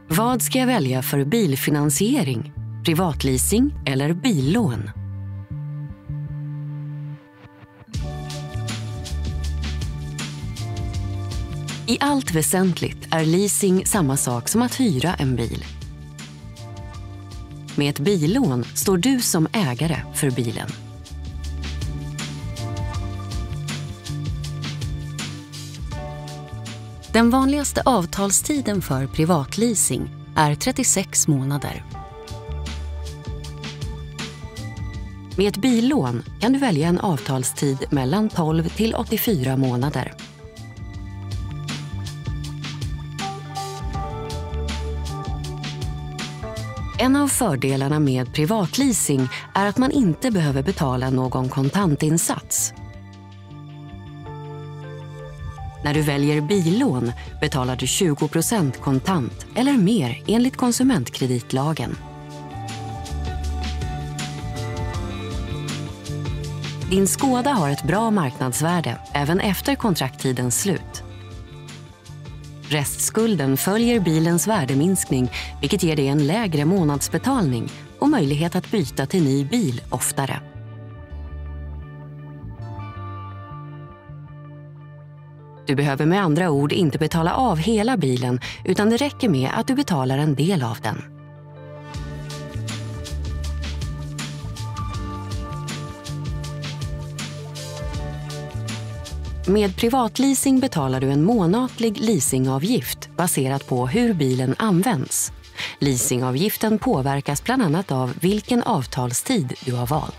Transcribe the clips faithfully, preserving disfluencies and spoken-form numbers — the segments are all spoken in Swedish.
Vad ska jag välja för bilfinansiering, privatleasing eller billån? I allt väsentligt är leasing samma sak som att hyra en bil. Med ett billån står du som ägare för bilen. Den vanligaste avtalstiden för privatleasing är trettiosex månader. Med ett billån kan du välja en avtalstid mellan tolv till åttiofyra månader. En av fördelarna med privatleasing är att man inte behöver betala någon kontantinsats. När du väljer billån betalar du tjugo procent kontant eller mer enligt konsumentkreditlagen. Din Skoda har ett bra marknadsvärde även efter kontrakttidens slut. Restskulden följer bilens värdeminskning, vilket ger dig en lägre månadsbetalning och möjlighet att byta till ny bil oftare. Du behöver med andra ord inte betala av hela bilen, utan det räcker med att du betalar en del av den. Med privatleasing betalar du en månatlig leasingavgift baserat på hur bilen används. Leasingavgiften påverkas bland annat av vilken avtalstid du har valt.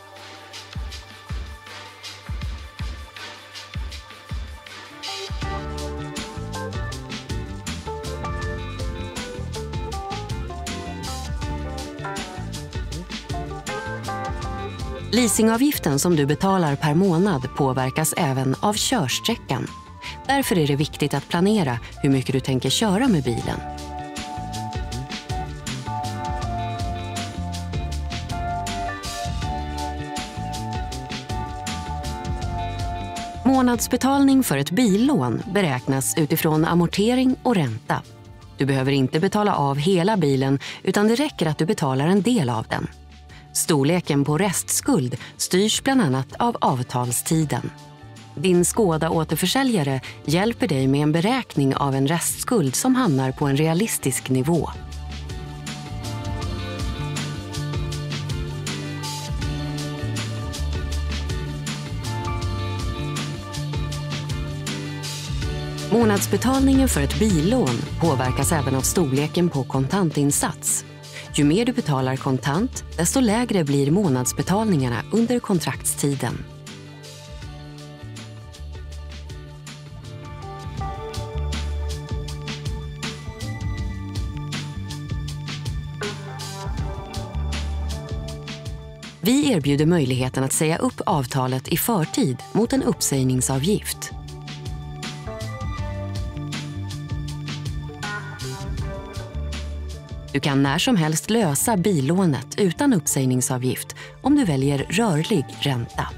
Leasingavgiften som du betalar per månad påverkas även av körsträckan. Därför är det viktigt att planera hur mycket du tänker köra med bilen. Månadsbetalning för ett billån beräknas utifrån amortering och ränta. Du behöver inte betala av hela bilen, utan det räcker att du betalar en del av den. Storleken på restskuld styrs bland annat av avtalstiden. Din Skoda-återförsäljare hjälper dig med en beräkning av en restskuld som hamnar på en realistisk nivå. Månadsbetalningen för ett billån påverkas även av storleken på kontantinsats. Ju mer du betalar kontant, desto lägre blir månadsbetalningarna under kontraktstiden. Vi erbjuder möjligheten att säga upp avtalet i förtid mot en uppsägningsavgift. Du kan när som helst lösa billånet utan uppsägningsavgift om du väljer rörlig ränta.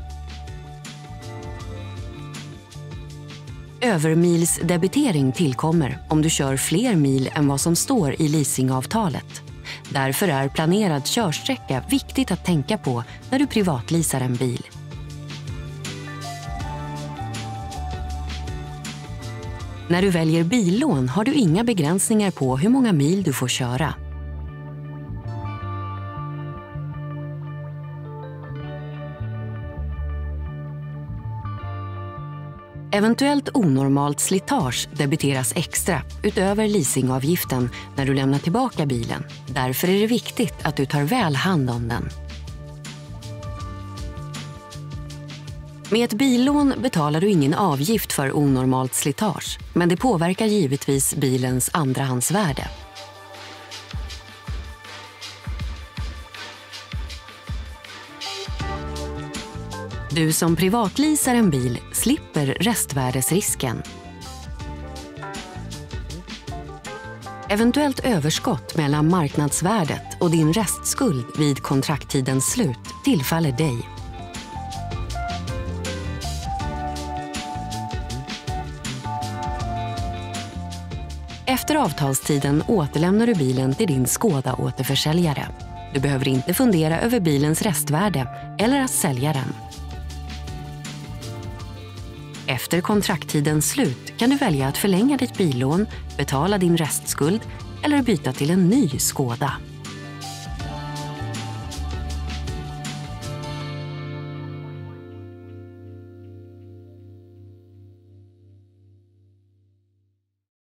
Övermilsdebitering tillkommer om du kör fler mil än vad som står i leasingavtalet. Därför är planerad körsträcka viktigt att tänka på när du privatleasar en bil. När du väljer billån har du inga begränsningar på hur många mil du får köra. Eventuellt onormalt slitage debiteras extra utöver leasingavgiften när du lämnar tillbaka bilen. Därför är det viktigt att du tar väl hand om den. Med ett billån betalar du ingen avgift för onormalt slitage, men det påverkar givetvis bilens andrahandsvärde. Du som privatleasar en bil slipper restvärdesrisken. Eventuellt överskott mellan marknadsvärdet och din restskuld vid kontrakttidens slut tillfaller dig. Efter avtalstiden återlämnar du bilen till din Skoda-återförsäljare. Du behöver inte fundera över bilens restvärde eller att sälja den. Efter kontrakttidens slut kan du välja att förlänga ditt billån, betala din restskuld eller byta till en ny Skoda.